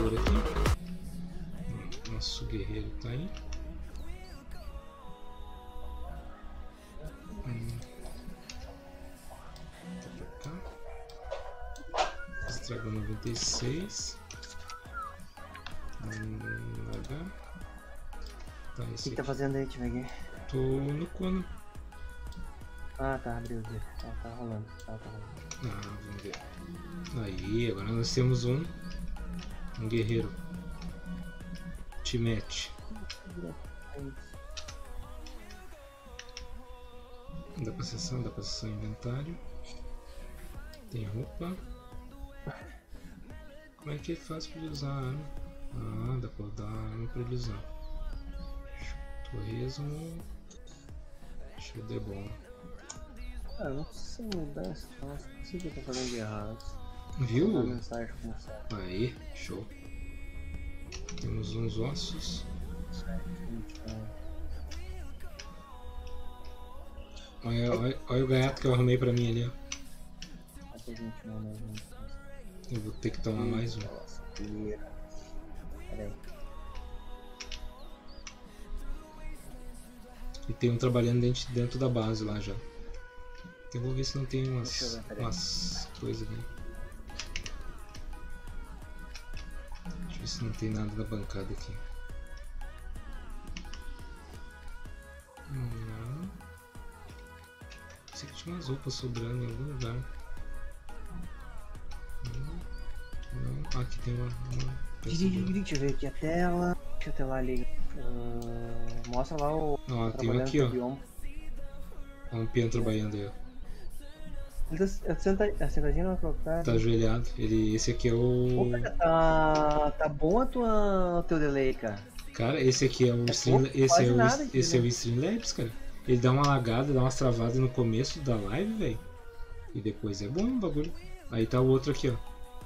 armadura aqui. Nosso guerreiro tá aí. Tá pra cá. Estragou 96. H. Tá, O esse que tá aqui. fazendo aí, deixa eu ver aqui. Tô no cono. Ah, tá, abriu aqui. Tá rolando. Tá rolando. Ah, vamos ver. Aí, agora nós temos um guerreiro. Timete. Dá pra acessar inventário. Tem roupa. Como é que ele faz pra ele usar a arma? Ah, dá pra dar a arma pra ele usar. Torresmo. Show de bola. Ah, não sei mudar essa. Nossa, não sei o que eu tô fazendo de errado. Viu? Vou mandar mensagem como certo. Aí, show. Temos uns ossos. Olha o gaiato que eu arrumei pra mim ali, ó. Eu vou ter que tomar mais um. Pera aí. E tem um trabalhando dentro da base lá já. Eu vou ver se não tem umas coisas ali. Deixa eu ver se não tem nada na bancada aqui. Não. Sei que tinha umas roupas sobrando em algum lugar. Não. Aqui tem uma Deixa eu ver aqui a tela. Deixa a tela ali. Mostra lá o. Ó, tem um aqui, ó. Bioma. Ó, um peão trabalhando aí, ó. Ele tá sentadinho na trocada. Tá ajoelhado. Esse aqui é o. Opa, tá bom o teu delay, cara. Cara, esse aqui é o esse é o Streamlabs, cara. Ele dá uma lagada, dá umas travadas no começo da live, velho. E depois é bom o bagulho. Aí tá o outro aqui, ó.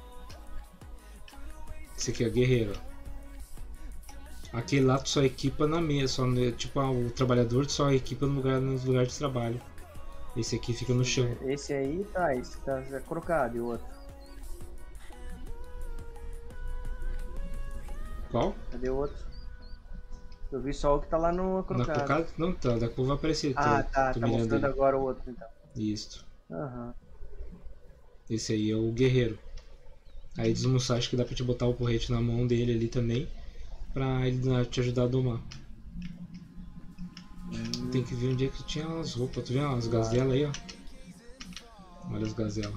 Esse aqui é o guerreiro, ó. Aquele lá tu só equipa na mesa, tipo o trabalhador tu só equipa nos lugares de trabalho. Esse aqui fica no chão. Esse aí tá, esse tá crocado e o outro. Qual? Cadê o outro? Eu vi só o que tá lá no crocado. Na crocado? Não, tá, daqui a pouco vai aparecer. Ah, tá mostrando ele. agora o outro então. Isso. Aham. Esse aí é o guerreiro. Aí diz o Musashi que dá pra te botar o porrete na mão dele ali também, pra ele te ajudar a domar. Tem que ver onde é que tinha as roupas. Tu vê as gazelas aí, ó? Olha as gazelas.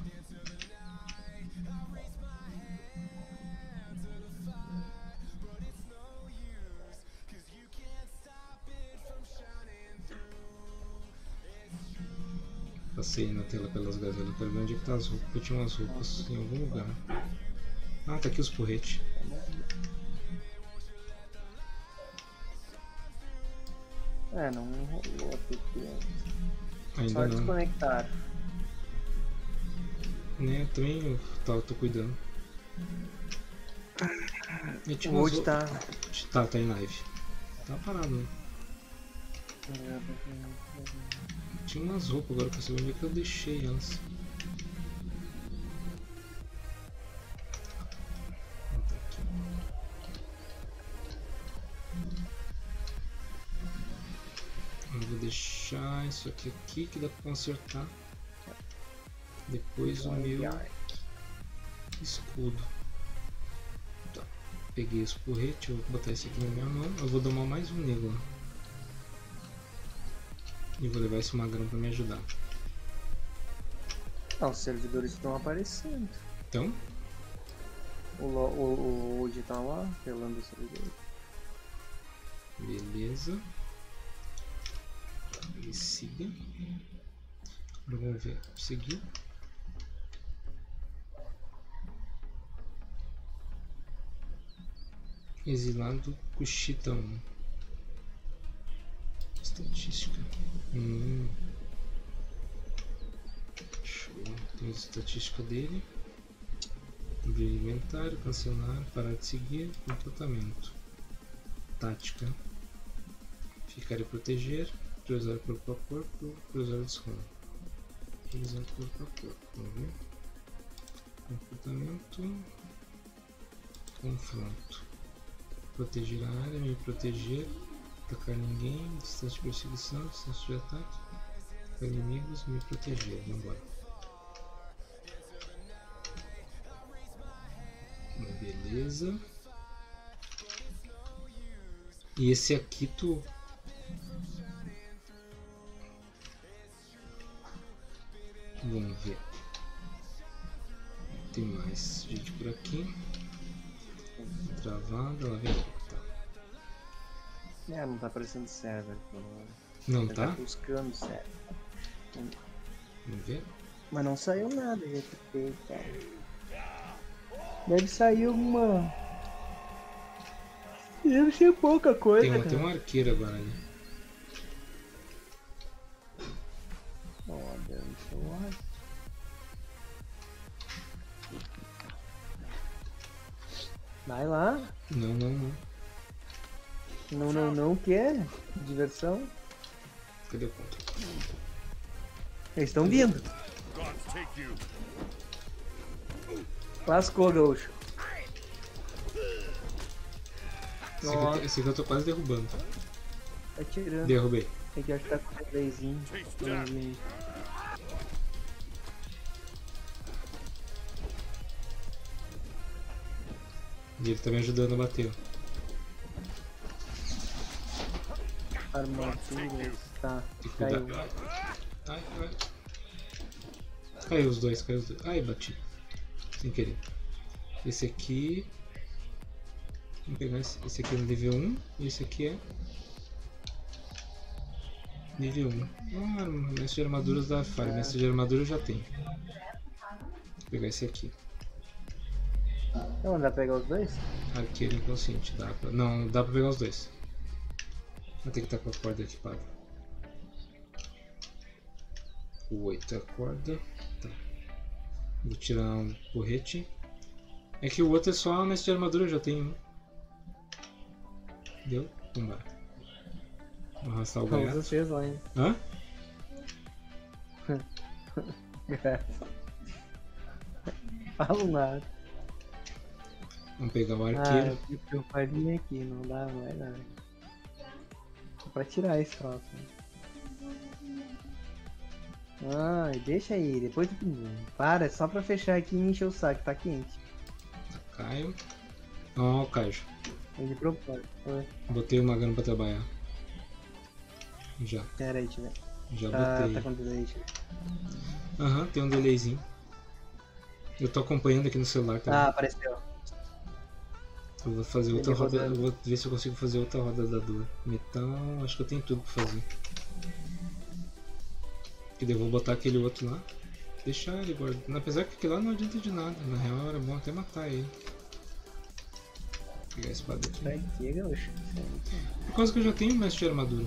Passei na tela pelas gazelas pra ver onde é que tá as roupas. Eu tinha umas roupas em algum lugar. Ah, tá aqui os porretes. Não rolou aqui. Ainda Só não. desconectar. Né, eu também tô cuidando. O Wood tá. Tá em live. Tá parado, né? Tinha umas roupas agora pra saber onde é que eu deixei elas. Eu vou deixar isso aqui que dá pra consertar. Depois o meu escudo. Tá. Peguei os porretes, eu vou botar esse aqui na minha mão. Eu vou domar mais um nego. E vou levar esse magrão pra me ajudar. Os servidores estão aparecendo. Então? O Wood tá lá, pelando o servidor. Beleza. E siga. Agora vamos ver. Seguir. Exilado Cuxitão. Estatística. Show. Tem a estatística dele. Abrir inventário, cancelar, parar de seguir, comportamento. Tática. Ficar e proteger. Priorizar corpo a corpo. Priorizar desconto. Priorizar corpo a corpo. Vamos ver. Comportamento. Confronto. Proteger a área, me proteger. Atacar ninguém, distância de perseguição, distância de ataque. Atacar inimigos, me proteger. Vambora. Beleza. E esse aqui tu... Vamos ver. Tem mais gente por aqui. Travada, lá vem. Tá. Não tá aparecendo server. Não tá? Tá buscando server. Vamos ver. Mas não saiu nada, GTP, cara. Deve sair alguma... Deve ser pouca coisa, Tem um arqueiro agora ali. Vai lá. Não. Não, o que é? Diversão? Cadê o ponto? Eles estão vindo. Lascou, gaúcho. Esse aqui eu tô quase derrubando. Tá tirando. Derrubei. Tem que achar com o playzinho. E ele tá me ajudando a bater. Armadura. Tá. Caiu. Ai. Caiu os dois. Ai, bati. Sem querer. Esse aqui... Vamos pegar esse aqui é nível 1 e esse aqui é nível 1. Ah, mestre de armaduras da Fire. Mestre de armadura eu já tenho. Vou pegar esse aqui. Não dá pra pegar os dois? Arqueiro inconsciente. Não, dá pra pegar os dois. Vou ter que estar com a corda equipada. O 8 é a corda. Tá. Vou tirar um porrete. É que o outro é só mestre de armadura, eu já tenho um. Deu? Vamos lá. Vou arrastar o gaiato. Vamos vocês lá, hein? Hã? Falo nada. Vamos pegar o arqueiro. Eu faria aqui, não dá, não vai dar. Só pra tirar esse troço. Deixa aí, depois tu para, é só pra fechar aqui e encher o saco, tá quente. Caio. Ó, o Caio. Ele propõe. Botei o Magano pra trabalhar. Já. Pera aí, tiver. Já botei. Tá com delay, tiver. Aham, tem um delayzinho. Eu tô acompanhando aqui no celular também. Apareceu. Eu vou fazer outra roda. Eu vou ver se eu consigo fazer outra roda da dor. Metal, acho que eu tenho tudo pra fazer. Que daí eu vou botar aquele outro lá. Deixar ele guardado. Apesar que aquele lá não adianta de nada. Na real era bom até matar ele. Vou pegar a espada aqui. Por causa que eu já tenho mestre de armadura.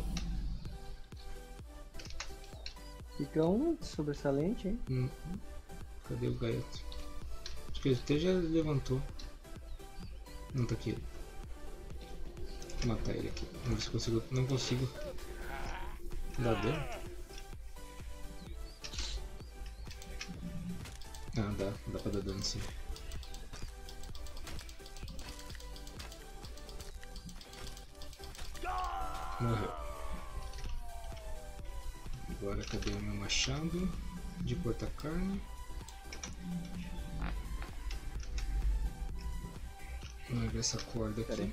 Fica um sobressalente, hein? Cadê o gaiato? Acho que ele até já levantou. Não tá aqui ele. Vou matar ele aqui. Vamos ver se consigo. Não consigo. Dá dano? Ah, dá pra dar dano sim. Morreu. Agora cadê o meu machado de cortar carne? Vamos ver essa corda aqui.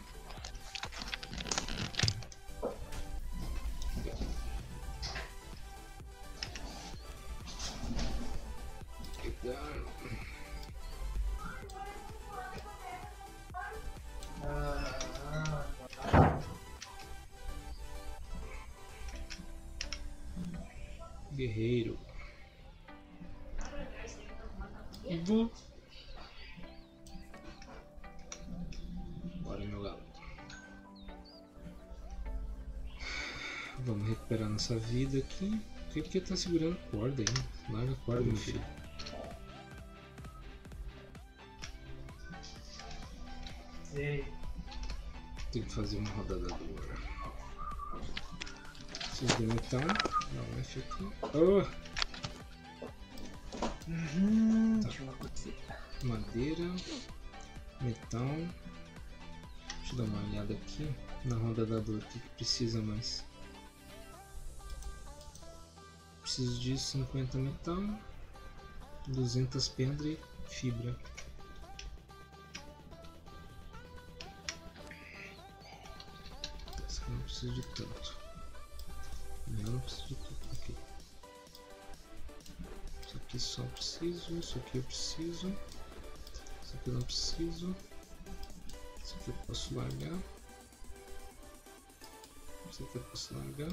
Guerreiro. Vou. Bora, meu galo. Vamos recuperar nossa vida aqui. Por que tá segurando corda aí? Larga a corda, meu filho. Sei. Tem que fazer uma rodadadora. Preciso de metal. Dá um F aqui. Oh! Tá. Madeira. Metal. Deixa eu dar uma olhada aqui na roda da dor, o que precisa mais. Preciso de 50 metal, 200 pedra e fibra. Essa aqui não precisa de tanto. Eu não preciso de tanto aqui. Isso aqui só preciso, isso aqui eu preciso. Isso aqui eu não preciso. Isso aqui eu posso largar. Isso aqui eu posso largar.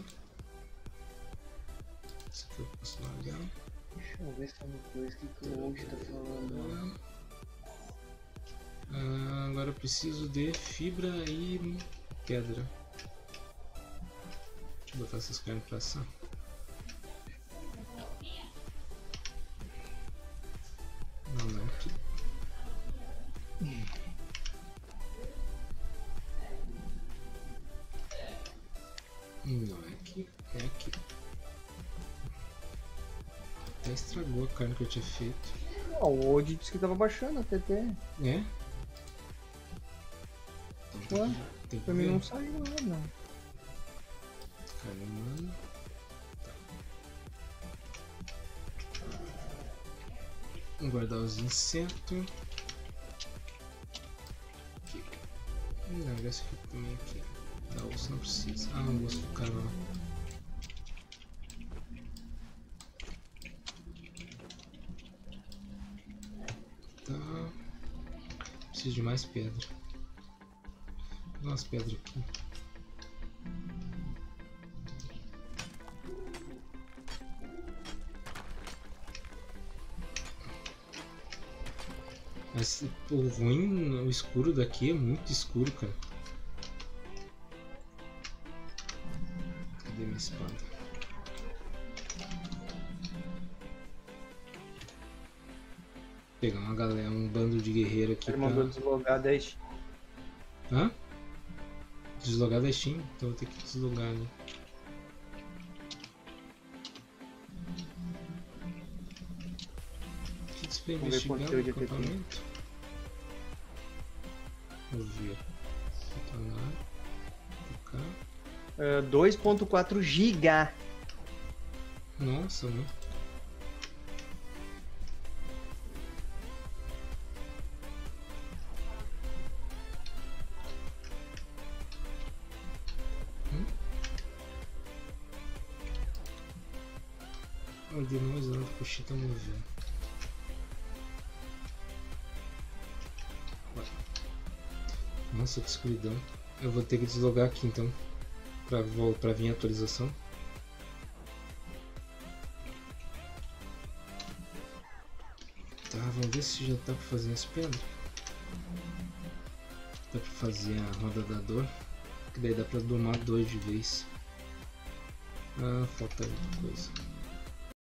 Isso aqui eu posso largar. Deixa eu ver se tem uma coisa que o Old tá falando. Agora eu preciso de fibra e pedra. Deixa eu botar essas carnes pra assar. Não é aqui. Não é aqui, é aqui. Até estragou a carne que eu tinha feito. O Old disse que tava baixando a TT. É? Então Ué, tem que pra mim ver. não saiu nada. Carne humana. Vou guardar os insetos. Aqui. Larga esse aqui também aqui. Da osso não precisa. Ah, o osso do canal. Tá. Preciso de mais pedra. Vou pegar umas pedras aqui. Mas o ruim, o escuro daqui é muito escuro, cara. Cadê minha espada? Vou pegar uma galera, um bando de guerreiro aqui Ele pra... mandou deslogar 10. Hã? Deslogar da Steam? Então eu vou ter que deslogar, né? O que isso pra Vamos ver investigar quanto no de ATT. acampamento? Vou ver. Retornar. Tocar. 2.4 GB. Nossa, mano. Ordenou usando o cochita movendo. Nossa, que escuridão. Eu vou ter que deslogar aqui então. Pra vir a atualização. Tá, vamos ver se já dá pra fazer as pedras. Dá pra fazer a roda da dor. Que daí dá pra domar 2 de vez. Ah, falta muita coisa.